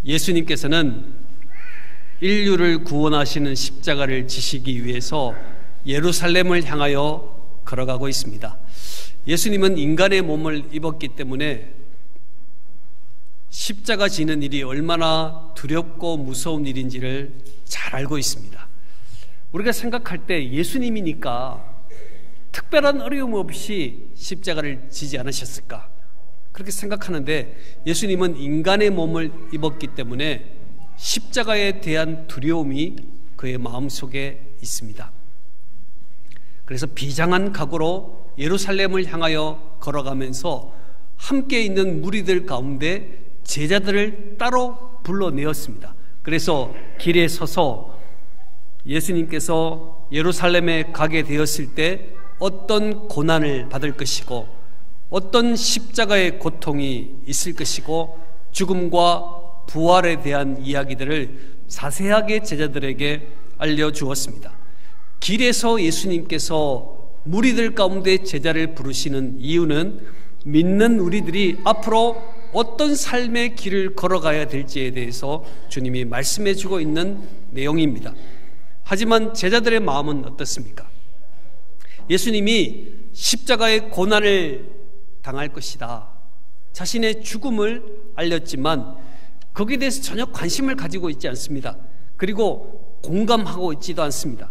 예수님께서는 인류를 구원하시는 십자가를 지시기 위해서 예루살렘을 향하여 걸어가고 있습니다. 예수님은 인간의 몸을 입었기 때문에 십자가 지는 일이 얼마나 두렵고 무서운 일인지를 잘 알고 있습니다. 우리가 생각할 때 예수님이니까 특별한 어려움 없이 십자가를 지지 않으셨을까? 그렇게 생각하는데 예수님은 인간의 몸을 입었기 때문에 십자가에 대한 두려움이 그의 마음속에 있습니다. 그래서 비장한 각오로 예루살렘을 향하여 걸어가면서 함께 있는 무리들 가운데 제자들을 따로 불러내었습니다. 그래서 길에 서서 예수님께서 예루살렘에 가게 되었을 때 어떤 고난을 받을 것이고 어떤 십자가의 고통이 있을 것이고 죽음과 부활에 대한 이야기들을 자세하게 제자들에게 알려주었습니다. 길에서 예수님께서 무리들 가운데 제자를 부르시는 이유는 믿는 우리들이 앞으로 어떤 삶의 길을 걸어가야 될지에 대해서 주님이 말씀해 주고 있는 내용입니다. 하지만 제자들의 마음은 어떻습니까? 예수님이 십자가의 고난을 당할 것이다, 자신의 죽음을 알렸지만 거기에 대해서 전혀 관심을 가지고 있지 않습니다. 그리고 공감하고 있지도 않습니다.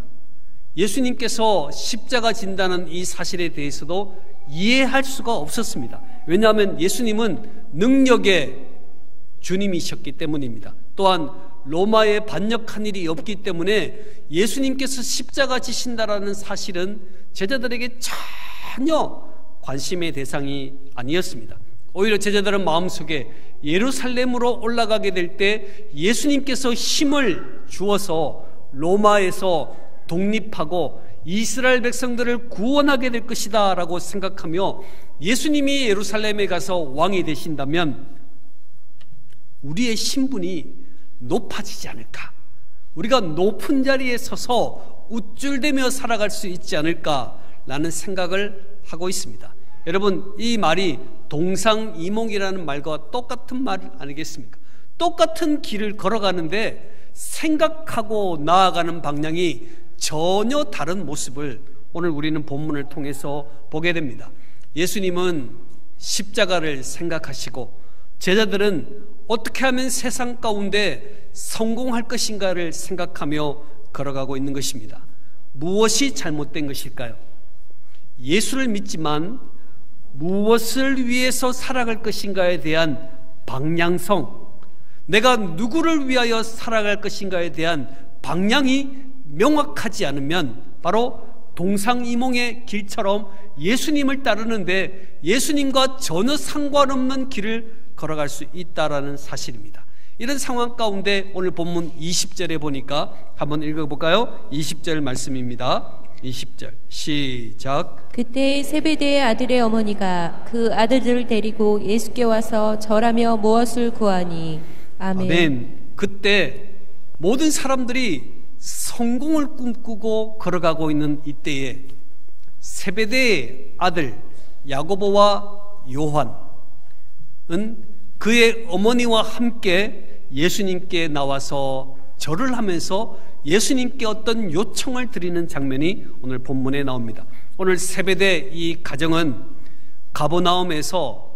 예수님께서 십자가 진다는 이 사실에 대해서도 이해할 수가 없었습니다. 왜냐하면 예수님은 능력의 주님이셨기 때문입니다. 또한 로마에 반역한 일이 없기 때문에 예수님께서 십자가 지신다라는 사실은 제자들에게 전혀 관심의 대상이 아니었습니다. 오히려 제자들은 마음속에 예루살렘으로 올라가게 될 때 예수님께서 힘을 주어서 로마에서 독립하고 이스라엘 백성들을 구원하게 될 것이다 라고 생각하며 예수님이 예루살렘에 가서 왕이 되신다면 우리의 신분이 높아지지 않을까, 우리가 높은 자리에 서서 우쭐대며 살아갈 수 있지 않을까라는 생각을 하고 있습니다. 여러분, 이 말이 동상이몽이라는 말과 똑같은 말 아니겠습니까? 똑같은 길을 걸어가는데 생각하고 나아가는 방향이 전혀 다른 모습을 오늘 우리는 본문을 통해서 보게 됩니다. 예수님은 십자가를 생각하시고 제자들은 어떻게 하면 세상 가운데 성공할 것인가를 생각하며 걸어가고 있는 것입니다. 무엇이 잘못된 것일까요? 예수를 믿지만 무엇을 위해서 살아갈 것인가에 대한 방향성, 내가 누구를 위하여 살아갈 것인가에 대한 방향이 명확하지 않으면 바로 동상이몽의 길처럼 예수님을 따르는데 예수님과 전혀 상관없는 길을 걸어갈 수 있다라는 사실입니다. 이런 상황 가운데 오늘 본문 20절에 보니까 한번 읽어볼까요? 20절 말씀입니다. 20절 시작. 그때 세베대의 아들의 어머니가 그 아들들을 데리고 예수께 와서 절하며 무엇을 구하니. 아멘. 아멘. 그때 모든 사람들이 성공을 꿈꾸고 걸어가고 있는 이때에 세베대의 아들 야고보와 요한은 그의 어머니와 함께 예수님께 나와서 절을 하면서 예수님께 어떤 요청을 드리는 장면이 오늘 본문에 나옵니다. 오늘 세베대 이 가정은 가버나움에서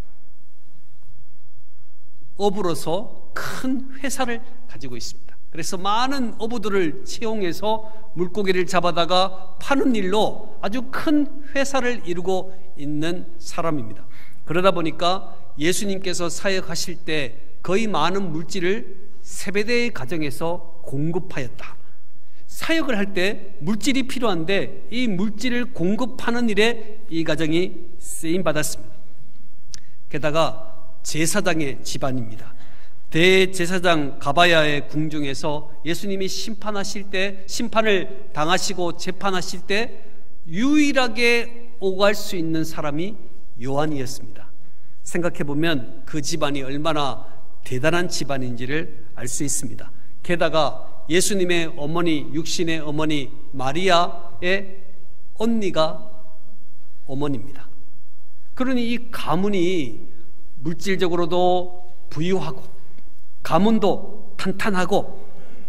어부로서 큰 회사를 가지고 있습니다. 그래서 많은 어부들을 채용해서 물고기를 잡아다가 파는 일로 아주 큰 회사를 이루고 있는 사람입니다. 그러다 보니까 예수님께서 사역하실 때 거의 많은 물질을 세베대의 가정에서 공급하였다. 사역을 할 때 물질이 필요한데 이 물질을 공급하는 일에 이 가정이 쓰임받았습니다. 게다가 제사장의 집안입니다. 대제사장 가바야의 궁중에서 예수님이 심판을 당하시고 재판하실 때 유일하게 오갈 수 있는 사람이 요한이었습니다. 생각해보면 그 집안이 얼마나 대단한 집안인지를 알 수 있습니다. 게다가 예수님의 어머니, 육신의 어머니 마리아의 언니가 어머니입니다. 그러니 이 가문이 물질적으로도 부유하고 가문도 탄탄하고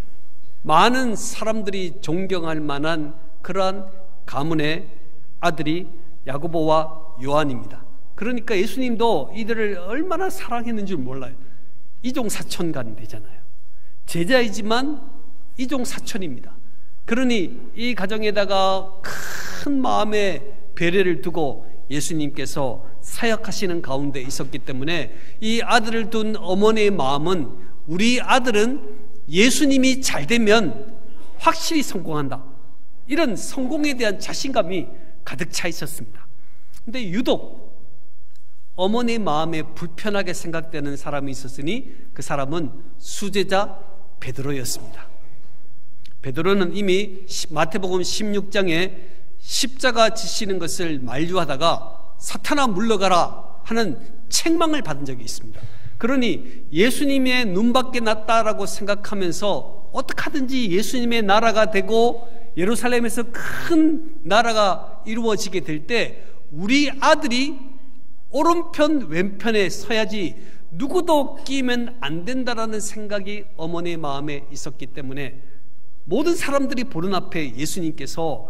많은 사람들이 존경할 만한 그러한 가문의 아들이 야고보와 요한입니다. 그러니까 예수님도 이들을 얼마나 사랑했는 줄 몰라요. 이종사촌간 되잖아요. 제자이지만 이종사촌입니다. 그러니 이 가정에다가 큰 마음의 배려를 두고 예수님께서 사역하시는 가운데 있었기 때문에 이 아들을 둔 어머니의 마음은 우리 아들은 예수님이 잘 되면 확실히 성공한다, 이런 성공에 대한 자신감이 가득 차 있었습니다. 근데 유독 어머니의 마음에 불편하게 생각되는 사람이 있었으니 그 사람은 수제자 베드로였습니다. 베드로는 이미 마태복음 16장에 십자가 지시는 것을 만류하다가 사탄아 물러가라 하는 책망을 받은 적이 있습니다. 그러니 예수님의 눈밖에 났다라고 생각하면서 어떻게 하든지 예수님의 나라가 되고 예루살렘에서 큰 나라가 이루어지게 될 때 우리 아들이 오른편 왼편에 서야지 누구도 끼면 안 된다라는 생각이 어머니의 마음에 있었기 때문에 모든 사람들이 보는 앞에 예수님께서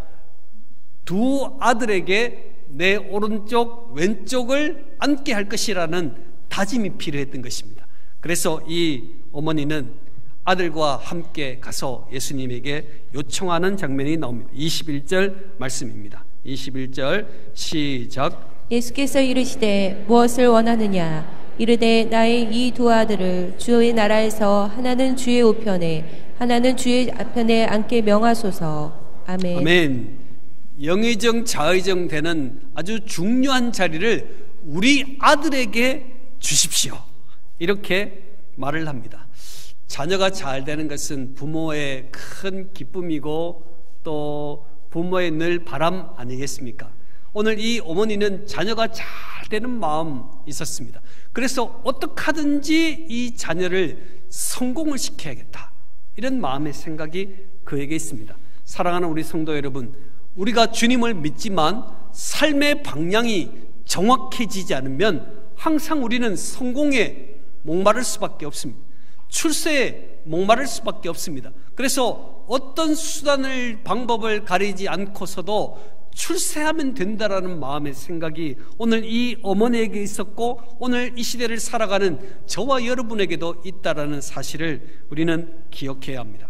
두 아들에게 내 오른쪽 왼쪽을 앉게 할 것이라는 다짐이 필요했던 것입니다. 그래서 이 어머니는 아들과 함께 가서 예수님에게 요청하는 장면이 나옵니다. 21절 말씀입니다. 21절 시작. 예수께서 이르시되 무엇을 원하느냐? 이르되 나의 이 두 아들을 주의 나라에서 하나는 주의 우편에 하나는 주의 앞편에 앉게 명하소서. 아멘. 아멘. 영의정 좌의정 되는 아주 중요한 자리를 우리 아들에게 주십시오, 이렇게 말을 합니다. 자녀가 잘 되는 것은 부모의 큰 기쁨이고 또 부모의 늘 바람 아니겠습니까? 오늘 이 어머니는 자녀가 잘 되는 마음 있었습니다. 그래서 어떻게 하든지 이 자녀를 성공을 시켜야겠다, 이런 마음의 생각이 그에게 있습니다. 사랑하는 우리 성도 여러분, 우리가 주님을 믿지만 삶의 방향이 정확해지지 않으면 항상 우리는 성공에 목마를 수밖에 없습니다. 출세에 목마를 수밖에 없습니다. 그래서 어떤 수단을 방법을 가리지 않고서도 출세하면 된다라는 마음의 생각이 오늘 이 어머니에게 있었고 오늘 이 시대를 살아가는 저와 여러분에게도 있다라는 사실을 우리는 기억해야 합니다.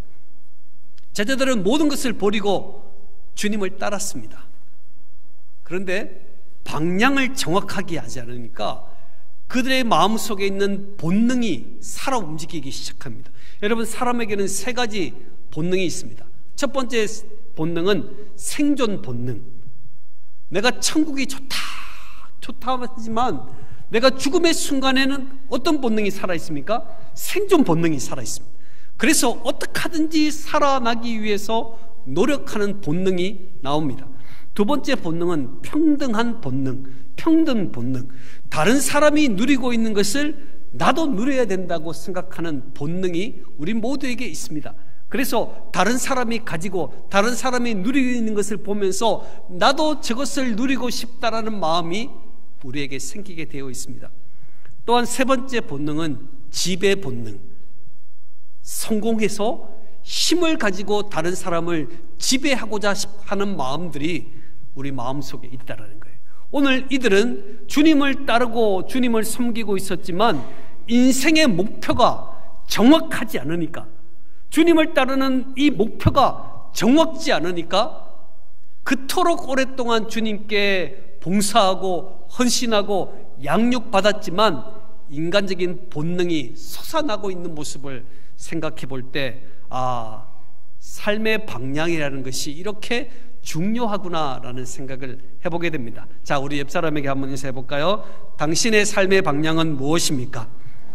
제자들은 모든 것을 버리고 주님을 따랐습니다. 그런데 방향을 정확하게 하지 않으니까 그들의 마음속에 있는 본능이 살아 움직이기 시작합니다. 여러분, 사람에게는 세 가지 본능이 있습니다. 첫 번째 본능은 생존 본능. 내가 천국이 좋다 하지만 내가 죽음의 순간에는 어떤 본능이 살아있습니까? 생존 본능이 살아있습니다. 그래서 어떻게 하든지 살아나기 위해서 노력하는 본능이 나옵니다. 두 번째 본능은 평등한 본능, 평등 본능. 다른 사람이 누리고 있는 것을 나도 누려야 된다고 생각하는 본능이 우리 모두에게 있습니다. 그래서 다른 사람이 가지고 다른 사람이 누리고 있는 것을 보면서 나도 저것을 누리고 싶다라는 마음이 우리에게 생기게 되어 있습니다. 또한 세 번째 본능은 지배 본능. 성공해서 힘을 가지고 다른 사람을 지배하고자 하는 마음들이 우리 마음속에 있다라는 거예요. 오늘 이들은 주님을 따르고 주님을 섬기고 있었지만 인생의 목표가 정확하지 않으니까, 주님을 따르는 이 목표가 정확지 않으니까 그토록 오랫동안 주님께 봉사하고 헌신하고 양육받았지만 인간적인 본능이 솟아나고 있는 모습을 생각해 볼 때, 아, 삶의 방향이라는 것이 이렇게 중요하구나라는 생각을 해보게 됩니다. 자, 우리 옆 사람에게 한번 인사해 볼까요? 당신의 삶의 방향은 무엇입니까?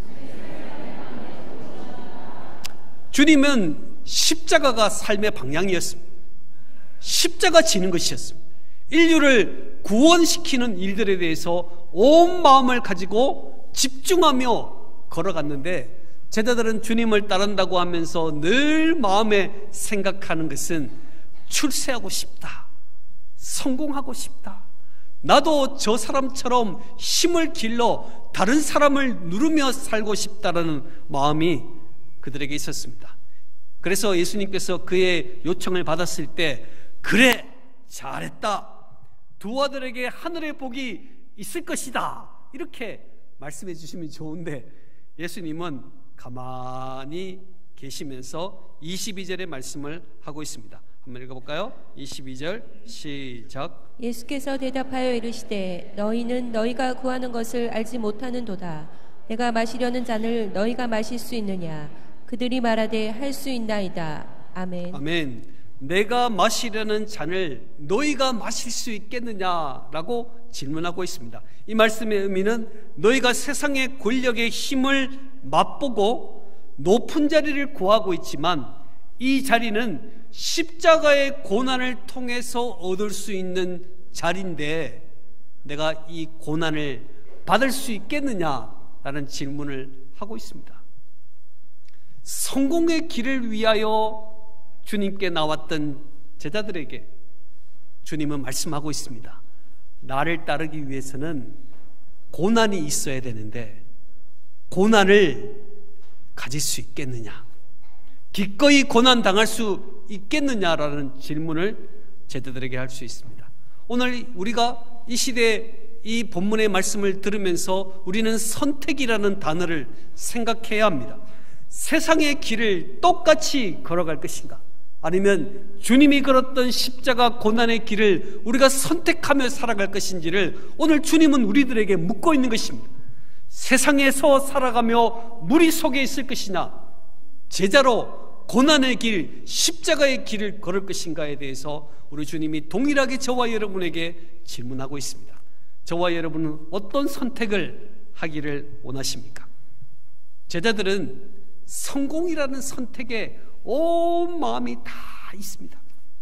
주님은 십자가가 삶의 방향이었습니다. 십자가 지는 것이었습니다. 인류를 구원시키는 일들에 대해서 온 마음을 가지고 집중하며 걸어갔는데, 제자들은 주님을 따른다고 하면서 늘 마음에 생각하는 것은 출세하고 싶다, 성공하고 싶다, 나도 저 사람처럼 힘을 길러 다른 사람을 누르며 살고 싶다라는 마음이 그들에게 있었습니다. 그래서 예수님께서 그의 요청을 받았을 때 그래, 잘했다, 두 아들에게 하늘의 복이 있을 것이다, 이렇게 말씀해 주시면 좋은데 예수님은 가만히 계시면서 22절의 말씀을 하고 있습니다. 한번 읽어볼까요? 22절 시작. 예수께서 대답하여 이르시되 너희는 너희가 구하는 것을 알지 못하는도다. 내가 마시려는 잔을 너희가 마실 수 있느냐? 그들이 말하되 할 수 있나이다. 아멘. 아멘. 내가 마시려는 잔을 너희가 마실 수 있겠느냐라고 질문하고 있습니다. 이 말씀의 의미는 너희가 세상의 권력의 힘을 맛보고 높은 자리를 구하고 있지만 이 자리는 십자가의 고난을 통해서 얻을 수 있는 자리인데 내가 이 고난을 받을 수 있겠느냐라는 질문을 하고 있습니다. 성공의 길을 위하여 주님께 나왔던 제자들에게 주님은 말씀하고 있습니다. 나를 따르기 위해서는 고난이 있어야 되는데 고난을 가질 수 있겠느냐, 기꺼이 고난 당할 수 있겠느냐라는 질문을 제자들에게 할 수 있습니다. 오늘 우리가 이 시대에 이 본문의 말씀을 들으면서 우리는 선택이라는 단어를 생각해야 합니다. 세상의 길을 똑같이 걸어갈 것인가, 아니면 주님이 걸었던 십자가 고난의 길을 우리가 선택하며 살아갈 것인지를 오늘 주님은 우리들에게 묻고 있는 것입니다. 세상에서 살아가며 무리 속에 있을 것이냐, 제자로 고난의 길, 십자가의 길을 걸을 것인가에 대해서 우리 주님이 동일하게 저와 여러분에게 질문하고 있습니다. 저와 여러분은 어떤 선택을 하기를 원하십니까? 제자들은 성공이라는 선택에 온 마음이 다 있습니다.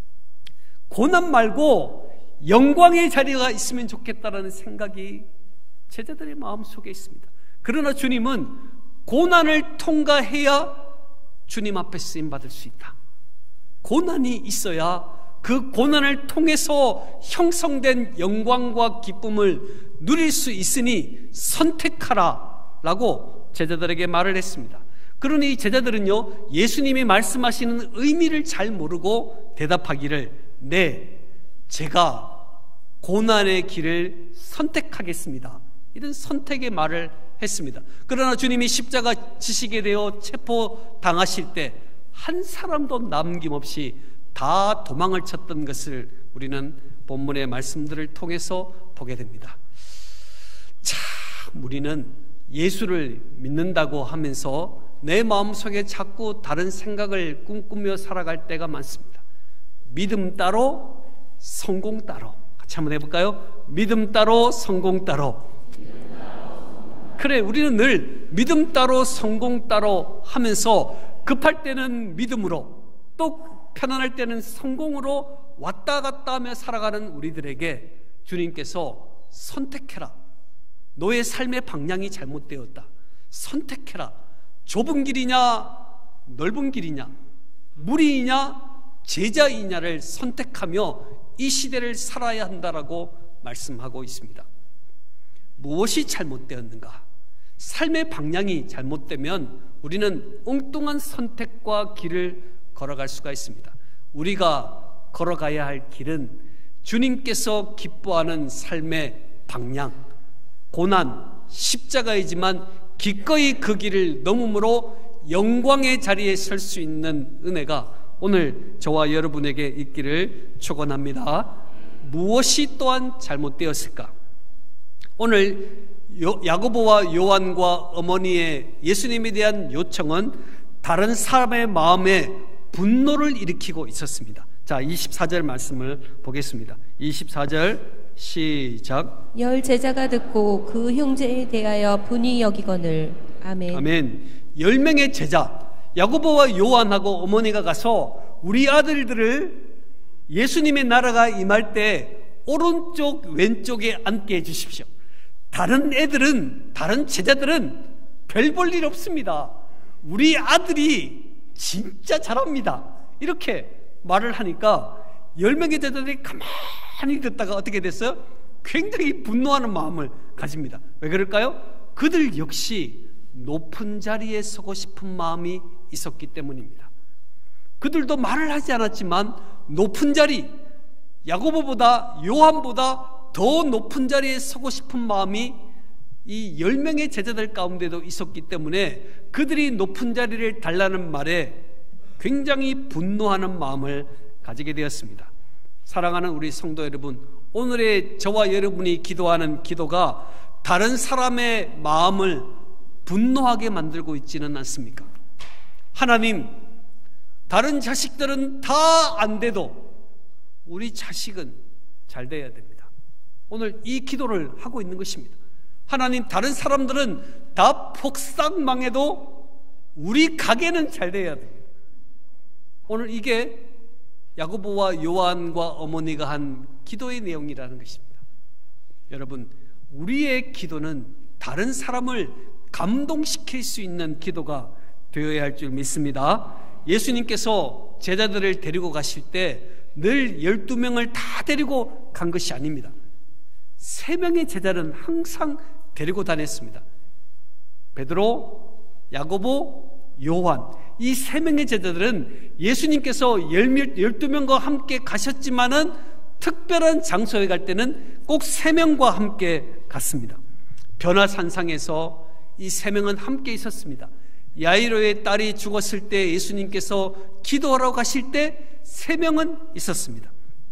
고난 말고 영광의 자리가 있으면 좋겠다라는 생각이 제자들의 마음속에 있습니다. 그러나 주님은 고난을 통과해야 주님 앞에 쓰임받을 수 있다. 고난이 있어야 그 고난을 통해서 형성된 영광과 기쁨을 누릴 수 있으니 선택하라 라고 제자들에게 말을 했습니다. 그러니 제자들은요, 예수님이 말씀하시는 의미를 잘 모르고 대답하기를 네, 제가 고난의 길을 선택하겠습니다, 이런 선택의 말을 했습니다. 그러나 주님이 십자가 지시게 되어 체포당하실 때 한 사람도 남김없이 다 도망을 쳤던 것을 우리는 본문의 말씀들을 통해서 보게 됩니다. 참, 우리는 예수를 믿는다고 하면서 내 마음속에 자꾸 다른 생각을 꿈꾸며 살아갈 때가 많습니다. 믿음 따로 성공 따로. 같이 한번 해볼까요? 믿음 따로 성공 따로. 그래, 우리는 늘 믿음 따로 성공 따로 하면서 급할 때는 믿음으로, 또 편안할 때는 성공으로 왔다 갔다 하며 살아가는 우리들에게 주님께서 선택해라, 너의 삶의 방향이 잘못되었다, 선택해라, 좁은 길이냐 넓은 길이냐, 무리이냐 제자이냐를 선택하며 이 시대를 살아야 한다라고 말씀하고 있습니다. 무엇이 잘못되었는가? 삶의 방향이 잘못되면 우리는 엉뚱한 선택과 길을 걸어갈 수가 있습니다. 우리가 걸어가야 할 길은 주님께서 기뻐하는 삶의 방향, 고난, 십자가이지만 기꺼이 그 길을 넘음으로 영광의 자리에 설 수 있는 은혜가 오늘 저와 여러분에게 있기를 축원합니다. 무엇이 또한 잘못되었을까? 오늘 야고보와 요한과 어머니의 예수님에 대한 요청은 다른 사람의 마음에 분노를 일으키고 있었습니다. 자, 24절 말씀을 보겠습니다. 24절 시작. 열 제자가 듣고 그 형제에 대하여 분이 여기거늘. 아멘. 아멘. 10명의 제자 야고보와 요한하고 어머니가 가서 우리 아들들을 예수님의 나라가 임할 때 오른쪽 왼쪽에 앉게 해주십시오. 다른 애들은, 다른 제자들은 별 볼 일 없습니다. 우리 아들이 진짜 잘합니다, 이렇게 말을 하니까 10명의 제자들이 가만히 듣다가 어떻게 됐어요? 굉장히 분노하는 마음을 가집니다. 왜 그럴까요? 그들 역시 높은 자리에 서고 싶은 마음이 있었기 때문입니다. 그들도 말을 하지 않았지만 높은 자리, 야고보보다 요한보다 더 높은 자리에 서고 싶은 마음이 이 10명의 제자들 가운데도 있었기 때문에 그들이 높은 자리를 달라는 말에 굉장히 분노하는 마음을 가지게 되었습니다. 사랑하는 우리 성도 여러분, 오늘의 저와 여러분이 기도하는 기도가 다른 사람의 마음을 분노하게 만들고 있지는 않습니까? 하나님, 다른 자식들은 다 안 돼도 우리 자식은 잘 돼야 됩니다. 오늘 이 기도를 하고 있는 것입니다. 하나님, 다른 사람들은 다 폭삭망해도 우리 가게는 잘 돼야 됩니다. 오늘 이게 야고보와 요한과 어머니가 한 기도의 내용이라는 것입니다. 여러분, 우리의 기도는 다른 사람을 감동시킬 수 있는 기도가 되어야 할 줄 믿습니다. 예수님께서 제자들을 데리고 가실 때 늘 12명을 다 데리고 간 것이 아닙니다. 3명의 제자는 항상 데리고 다녔습니다. 베드로, 야고보, 요한, 이 3명의 제자들은 예수님께서 12명과 함께 가셨지만은 특별한 장소에 갈 때는 꼭 3명과 함께 갔습니다. 변화산상에서 이 3명은 함께 있었습니다. 야이로의 딸이 죽었을 때 예수님께서 기도하러 가실 때 3명은 있었습니다.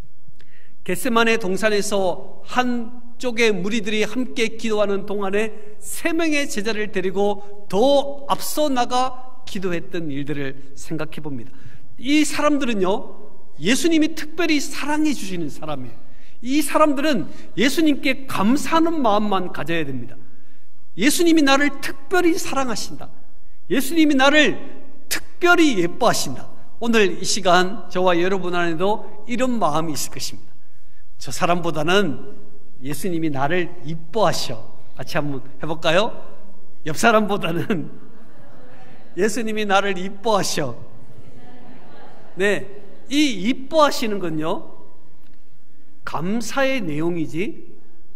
겟세마네 동산에서 한쪽의 무리들이 함께 기도하는 동안에 3명의 제자를 데리고 더 앞서 나가 기도했던 일들을 생각해 봅니다. 이 사람들은요, 예수님이 특별히 사랑해 주시는 사람이에요. 이 사람들은 예수님께 감사하는 마음만 가져야 됩니다. 예수님이 나를 특별히 사랑하신다. 예수님이 나를 특별히 예뻐하신다. 오늘 이 시간 저와 여러분 안에도 이런 마음이 있을 것입니다. 저 사람보다는 예수님이 나를 이뻐하셔. 같이 한번 해볼까요? 옆 사람보다는 예수님이 나를 이뻐하셔. 네, 이 이뻐하시는 건요, 감사의 내용이지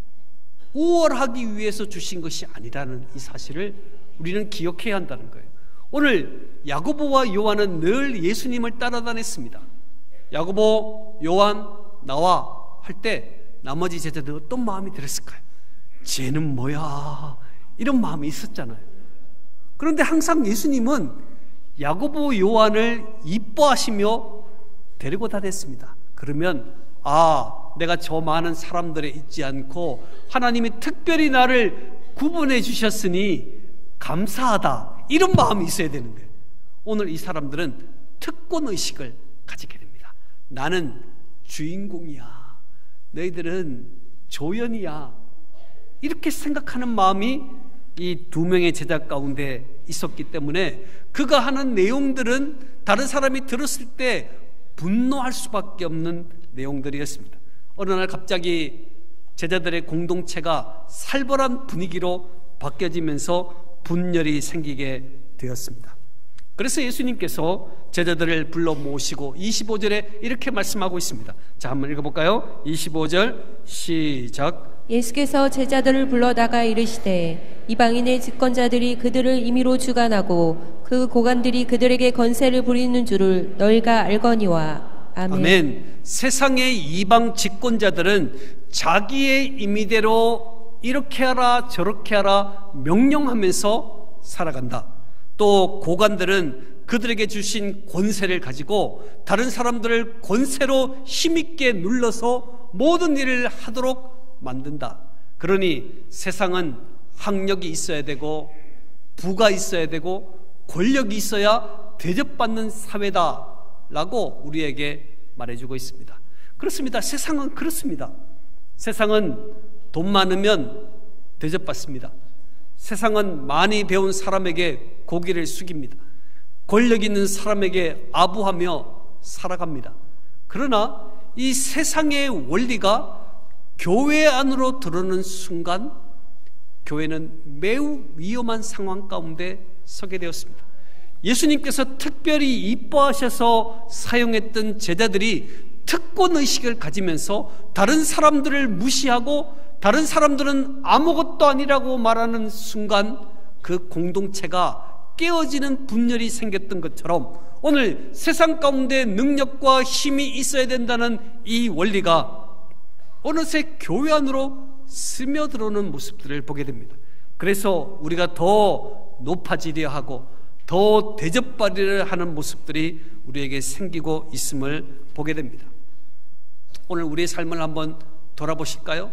우월하기 위해서 주신 것이 아니라는 이 사실을 우리는 기억해야 한다는 거예요. 오늘 야고보와 요한은 늘 예수님을 따라다녔습니다. 야고보, 요한, 나와 할 때 나머지 제자들 어떤 마음이 들었을까요? 쟤는 뭐야, 이런 마음이 있었잖아요. 그런데 항상 예수님은 야고보, 요한을 이뻐하시며 데리고 다녔습니다. 그러면 내가 저 많은 사람들에 있지 않고 하나님이 특별히 나를 구분해 주셨으니 감사하다, 이런 마음이 있어야 되는데 오늘 이 사람들은 특권의식을 가지게 됩니다. 나는 주인공이야, 너희들은 조연이야, 이렇게 생각하는 마음이 이 2명의 제자 가운데 있었기 때문에 그가 하는 내용들은 다른 사람이 들었을 때 분노할 수밖에 없는 내용들이었습니다. 어느 날 갑자기 제자들의 공동체가 살벌한 분위기로 바뀌어지면서 분열이 생기게 되었습니다. 그래서 예수님께서 제자들을 불러 모시고 25절에 이렇게 말씀하고 있습니다. 자, 한번 읽어볼까요? 25절 시작. 예수께서 제자들을 불러다가 이르시되 이방인의 집권자들이 그들을 임의로 주관하고 그 고관들이 그들에게 권세를 부리는 줄을 너희가 알거니와. 아멘. 아멘. 세상의 이방 집권자들은 자기의 임의대로 이렇게 하라 저렇게 하라 명령하면서 살아간다. 또 고관들은 그들에게 주신 권세를 가지고 다른 사람들을 권세로 힘있게 눌러서 모든 일을 하도록 만든다. 그러니 세상은 학력이 있어야 되고 부가 있어야 되고 권력이 있어야 대접받는 사회다라고 우리에게 말해주고 있습니다. 그렇습니다. 세상은 그렇습니다. 세상은 돈 많으면 대접받습니다. 세상은 많이 배운 사람에게 고개를 숙입니다. 권력 있는 사람에게 아부하며 살아갑니다. 그러나 이 세상의 원리가 교회 안으로 들어오는 순간 교회는 매우 위험한 상황 가운데 서게 되었습니다. 예수님께서 특별히 이뻐하셔서 사용했던 제자들이 특권의식을 가지면서 다른 사람들을 무시하고 다른 사람들은 아무것도 아니라고 말하는 순간 그 공동체가 깨어지는 분열이 생겼던 것처럼 오늘 세상 가운데 능력과 힘이 있어야 된다는 이 원리가 어느새 교회 안으로 스며들어오는 모습들을 보게 됩니다. 그래서 우리가 더 높아지려 하고 더 대접받으려 하는 모습들이 우리에게 생기고 있음을 보게 됩니다. 오늘 우리의 삶을 한번 돌아보실까요?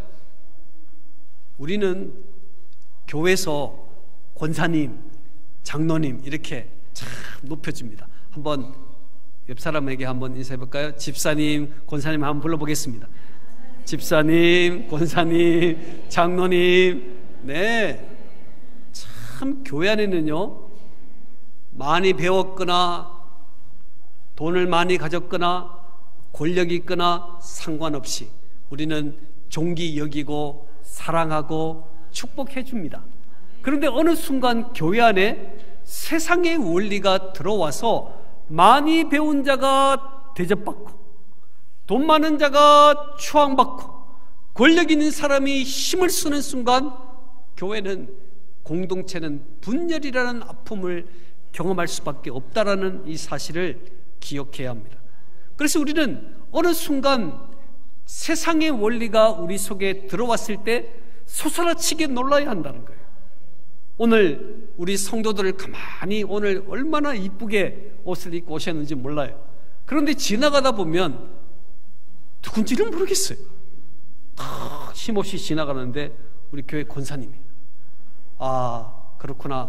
우리는 교회에서 권사님, 장로님 이렇게 참 높여줍니다. 한번 옆 사람에게 한번 인사해 볼까요? 집사님, 권사님 한번 불러보겠습니다. 집사님, 권사님, 장로님. 네, 참 교회 안에는요, 많이 배웠거나 돈을 많이 가졌거나 권력이 있거나 상관없이 우리는 존귀 여기고 사랑하고 축복해 줍니다. 그런데 어느 순간 교회 안에 세상의 원리가 들어와서 많이 배운 자가 대접받고 돈 많은 자가 추앙받고 권력 있는 사람이 힘을 쓰는 순간 교회는, 공동체는 분열이라는 아픔을 경험할 수밖에 없다라는 이 사실을 기억해야 합니다. 그래서 우리는 어느 순간 세상의 원리가 우리 속에 들어왔을 때 솟아나치게 놀라야 한다는 거예요. 오늘 우리 성도들을 가만히 오늘 얼마나 이쁘게 옷을 입고 오셨는지 몰라요. 그런데 지나가다 보면 누군지는 모르겠어요. 다 힘없이 지나가는데 우리 교회 권사님이, 아 그렇구나,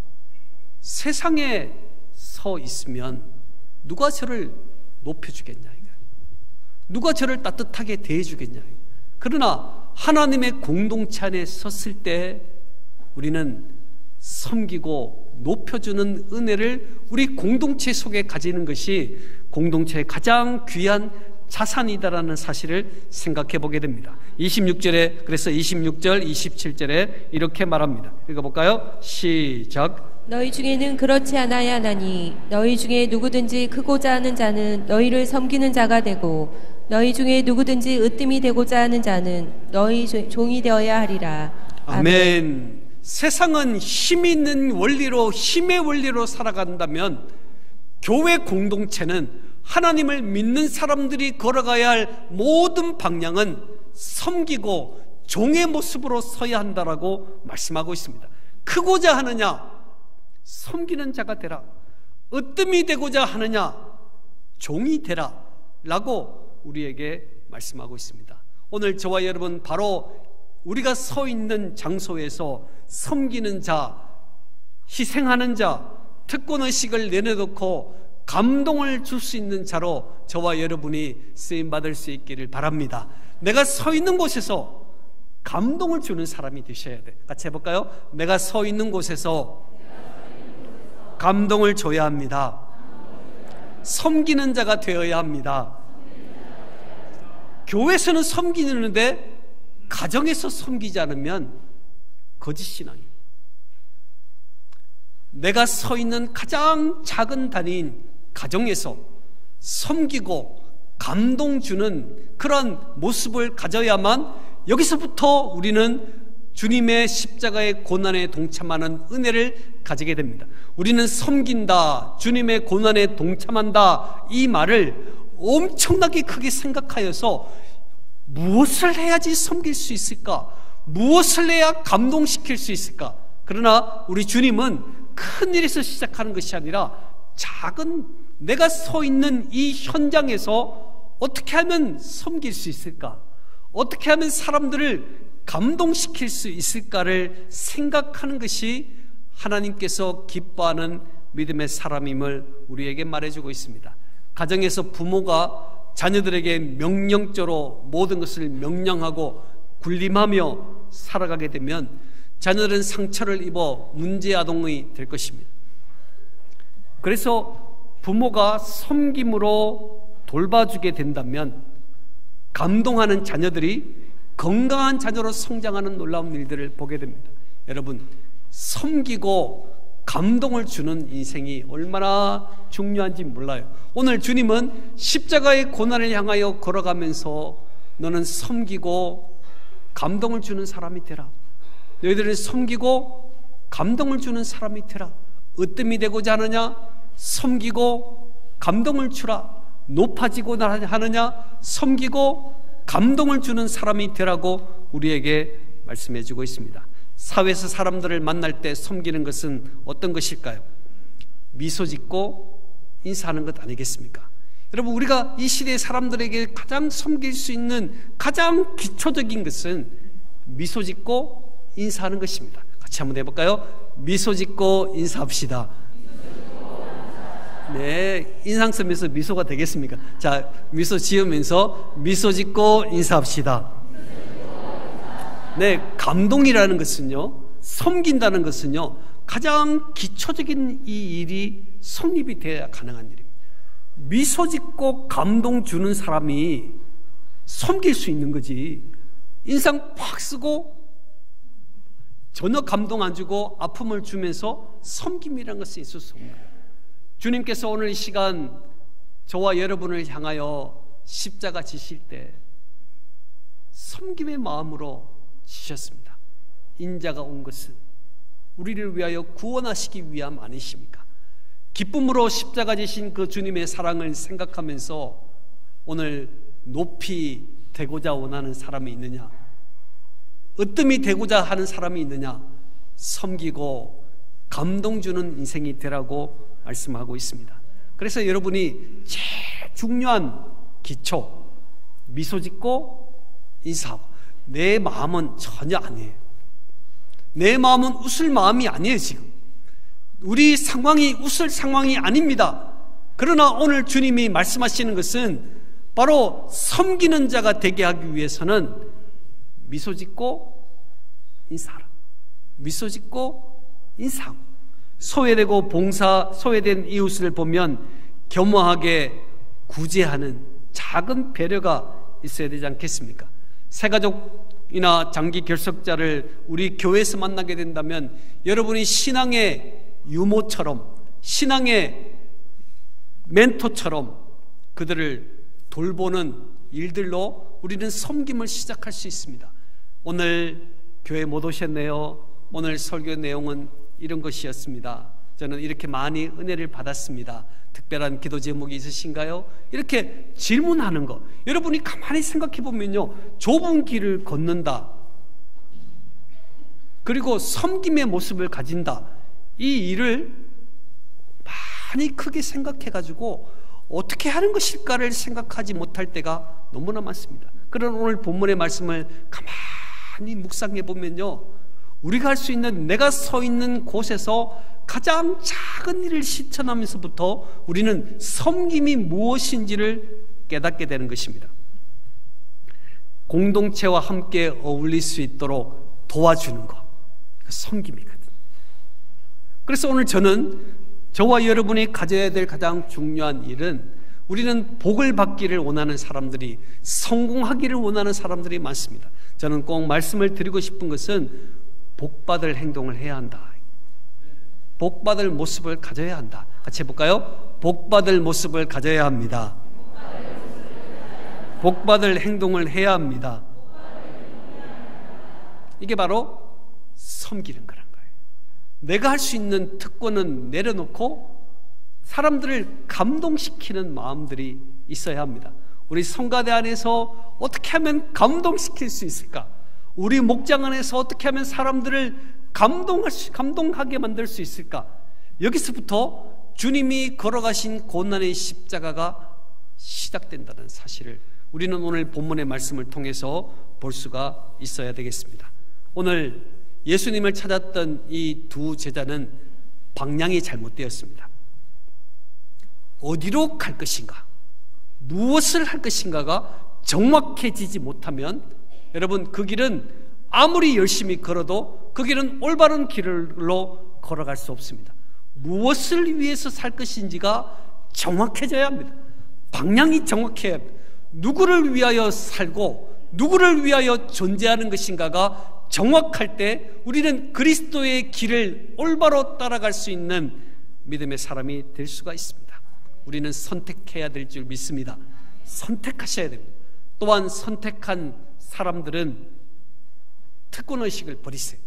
세상에 서 있으면 누가 저를 높여주겠냐, 누가 저를 따뜻하게 대해주겠냐. 그러나 하나님의 공동체 안에 섰을 때 우리는 섬기고 높여주는 은혜를 우리 공동체 속에 가지는 것이 공동체의 가장 귀한 자산이다라는 사실을 생각해 보게 됩니다. 26절에, 그래서 26절, 27절에 이렇게 말합니다. 읽어볼까요? 시작. 너희 중에는 그렇지 않아야 하나니 너희 중에 누구든지 크고자 하는 자는 너희를 섬기는 자가 되고 너희 중에 누구든지 으뜸이 되고자 하는 자는 너희 종이 되어야 하리라. 아멘. 세상은 힘 있는 원리로, 힘의 원리로 살아간다면 교회 공동체는 하나님을 믿는 사람들이 걸어가야 할 모든 방향은 섬기고 종의 모습으로 서야 한다라고 말씀하고 있습니다. 크고자 하느냐, 섬기는 자가 되라. 으뜸이 되고자 하느냐, 종이 되라 라고 우리에게 말씀하고 있습니다. 오늘 저와 여러분 바로 우리가 서 있는 장소에서 섬기는 자, 희생하는 자, 특권의식을 내려놓고 감동을 줄 수 있는 자로 저와 여러분이 쓰임받을 수 있기를 바랍니다. 내가 서 있는 곳에서 감동을 주는 사람이 되셔야 돼. 같이 해볼까요? 내가 서 있는 곳에서 감동을 줘야 합니다. 섬기는 자가 되어야 합니다. 교회에서는 섬기는데 가정에서 섬기지 않으면 거짓신앙입니다. 내가 서 있는 가장 작은 단위인 가정에서 섬기고 감동 주는 그런 모습을 가져야만 여기서부터 우리는 주님의 십자가의 고난에 동참하는 은혜를 가지게 됩니다. 우리는 섬긴다, 주님의 고난에 동참한다, 이 말을 엄청나게 크게 생각하여서 무엇을 해야지 섬길 수 있을까? 무엇을 해야 감동시킬 수 있을까? 그러나 우리 주님은 큰 일에서 시작하는 것이 아니라 작은, 내가 서 있는 이 현장에서 어떻게 하면 섬길 수 있을까? 어떻게 하면 사람들을 감동시킬 수 있을까를 생각하는 것이 하나님께서 기뻐하는 믿음의 사람임을 우리에게 말해주고 있습니다. 가정에서 부모가 자녀들에게 명령조로 모든 것을 명령하고 군림하며 살아가게 되면 자녀들은 상처를 입어 문제아동이 될 것입니다. 그래서 부모가 섬김으로 돌봐주게 된다면 감동하는 자녀들이 건강한 자녀로 성장하는 놀라운 일들을 보게 됩니다. 여러분, 섬기고 감동을 주는 인생이 얼마나 중요한지 몰라요. 오늘 주님은 십자가의 고난을 향하여 걸어가면서 너는 섬기고 감동을 주는 사람이 되라. 너희들은 섬기고 감동을 주는 사람이 되라. 으뜸이 되고자 하느냐? 섬기고 감동을 주라. 높아지고 하느냐? 섬기고 감동을 주는 사람이 되라고 우리에게 말씀해 주고 있습니다. 사회에서 사람들을 만날 때 섬기는 것은 어떤 것일까요? 미소 짓고 인사하는 것 아니겠습니까? 여러분, 우리가 이 시대의 사람들에게 가장 섬길 수 있는 가장 기초적인 것은 미소 짓고 인사하는 것입니다. 같이 한번 해볼까요? 미소 짓고 인사합시다. 네, 인상 쓰면서 미소가 되겠습니까? 자, 미소 지으면서 미소 짓고 인사합시다. 네, 감동이라는 것은요, 섬긴다는 것은요, 가장 기초적인 이 일이 성립이 되어야 가능한 일입니다. 미소 짓고 감동 주는 사람이 섬길 수 있는 거지, 인상 팍 쓰고 전혀 감동 안 주고 아픔을 주면서 섬김이라는 것이 있을 수 없는 거예요. 주님께서 오늘 이 시간 저와 여러분을 향하여 십자가 지실 때 섬김의 마음으로 지셨습니다. 인자가 온 것은 우리를 위하여 구원하시기 위함 아니십니까? 기쁨으로 십자가 지신 그 주님의 사랑을 생각하면서 오늘 높이 되고자 원하는 사람이 있느냐? 으뜸이 되고자 하는 사람이 있느냐? 섬기고 감동 주는 인생이 되라고 말씀하고 있습니다. 그래서 여러분이 제일 중요한 기초, 미소 짓고 인사하고. 내 마음은 전혀 아니에요. 내 마음은 웃을 마음이 아니에요. 지금 우리 상황이 웃을 상황이 아닙니다. 그러나 오늘 주님이 말씀하시는 것은 바로 섬기는 자가 되게 하기 위해서는 미소 짓고 인사하라. 미소 짓고 인사하고, 소외되고 소외된 이웃을 보면 겸허하게 구제하는 작은 배려가 있어야 되지 않겠습니까? 새가족이나 장기 결석자를 우리 교회에서 만나게 된다면 여러분이 신앙의 유모처럼, 신앙의 멘토처럼 그들을 돌보는 일들로 우리는 섬김을 시작할 수 있습니다. 오늘 교회 못 오셨네요. 오늘 설교 내용은 이런 것이었습니다. 저는 이렇게 많이 은혜를 받았습니다. 특별한 기도 제목이 있으신가요? 이렇게 질문하는 거, 여러분이 가만히 생각해 보면요, 좁은 길을 걷는다, 그리고 섬김의 모습을 가진다, 이 일을 많이 크게 생각해 가지고 어떻게 하는 것일까를 생각하지 못할 때가 너무나 많습니다. 그런 오늘 본문의 말씀을 가만히 묵상해 보면요, 우리가 할 수 있는, 내가 서 있는 곳에서 가장 작은 일을 실천하면서부터 우리는 섬김이 무엇인지를 깨닫게 되는 것입니다. 공동체와 함께 어울릴 수 있도록 도와주는 것, 섬김이거든요. 그래서 오늘 저는 저와 여러분이 가져야 될 가장 중요한 일은, 우리는 복을 받기를 원하는 사람들이, 성공하기를 원하는 사람들이 많습니다. 저는 꼭 말씀을 드리고 싶은 것은 복받을 행동을 해야 한다. 복받을 모습을 가져야 한다. 같이 해볼까요? 복받을 모습을 가져야 합니다. 복받을 행동을 해야 합니다. 이게 바로 섬기는 거란 거예요. 내가 할 수 있는 특권은 내려놓고 사람들을 감동시키는 마음들이 있어야 합니다. 우리 성가대 안에서 어떻게 하면 감동시킬 수 있을까? 우리 목장 안에서 어떻게 하면 사람들을 감동하게 만들 수 있을까? 여기서부터 주님이 걸어가신 고난의 십자가가 시작된다는 사실을 우리는 오늘 본문의 말씀을 통해서 볼 수가 있어야 되겠습니다. 오늘 예수님을 찾았던 이 두 제자는 방향이 잘못되었습니다. 어디로 갈 것인가, 무엇을 할 것인가가 정확해지지 못하면, 여러분, 그 길은 아무리 열심히 걸어도 그 길은 올바른 길로 걸어갈 수 없습니다. 무엇을 위해서 살 것인지가 정확해져야 합니다. 방향이 정확해야 합니다. 누구를 위하여 살고 누구를 위하여 존재하는 것인가가 정확할 때 우리는 그리스도의 길을 올바로 따라갈 수 있는 믿음의 사람이 될 수가 있습니다. 우리는 선택해야 될 줄 믿습니다. 선택하셔야 됩니다. 또한 선택한 사람들은 특권의식을 버리세요.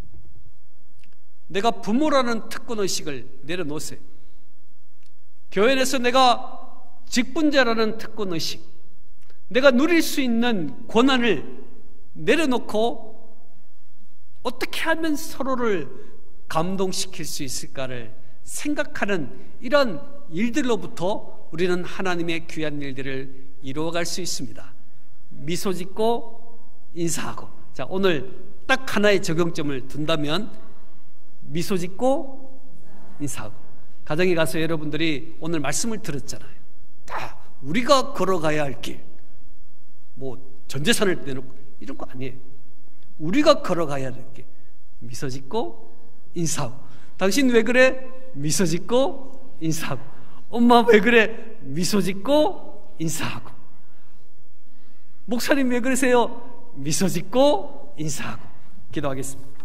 내가 부모라는 특권의식을 내려놓으세요. 교회 내에서 내가 직분자라는 특권의식, 내가 누릴 수 있는 권한을 내려놓고 어떻게 하면 서로를 감동시킬 수 있을까를 생각하는 이런 일들로부터 우리는 하나님의 귀한 일들을 이루어갈 수 있습니다. 미소 짓고 인사하고. 자, 오늘 딱 하나의 적용점을 둔다면 미소 짓고 인사하고. 가정에 가서 여러분들이 오늘 말씀을 들었잖아요. 다 우리가 걸어가야 할 길, 뭐 전 재산을 내놓고 이런 거 아니에요. 우리가 걸어가야 할 길, 미소 짓고 인사하고. 당신 왜 그래? 미소 짓고 인사하고. 엄마 왜 그래? 미소 짓고 인사하고. 목사님 왜 그러세요? 미소 짓고 인사하고. 기도하겠습니다.